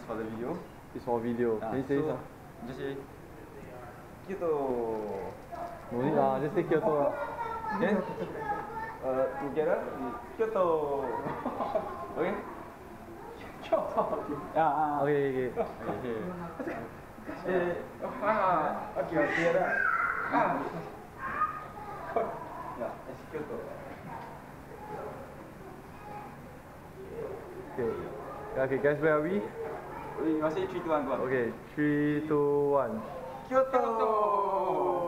for the video. It's for video. Can you say so something? just say Kyoto. No need lah, just say Kyoto lah. Then together Kyoto. Okay. Kyoto. Okay. Okay, together. Yeah, it's Kyoto. Okay, guys, where are we? We must say 3, 2, 1, go on. Okay, 3, 2, 1. Kyoto!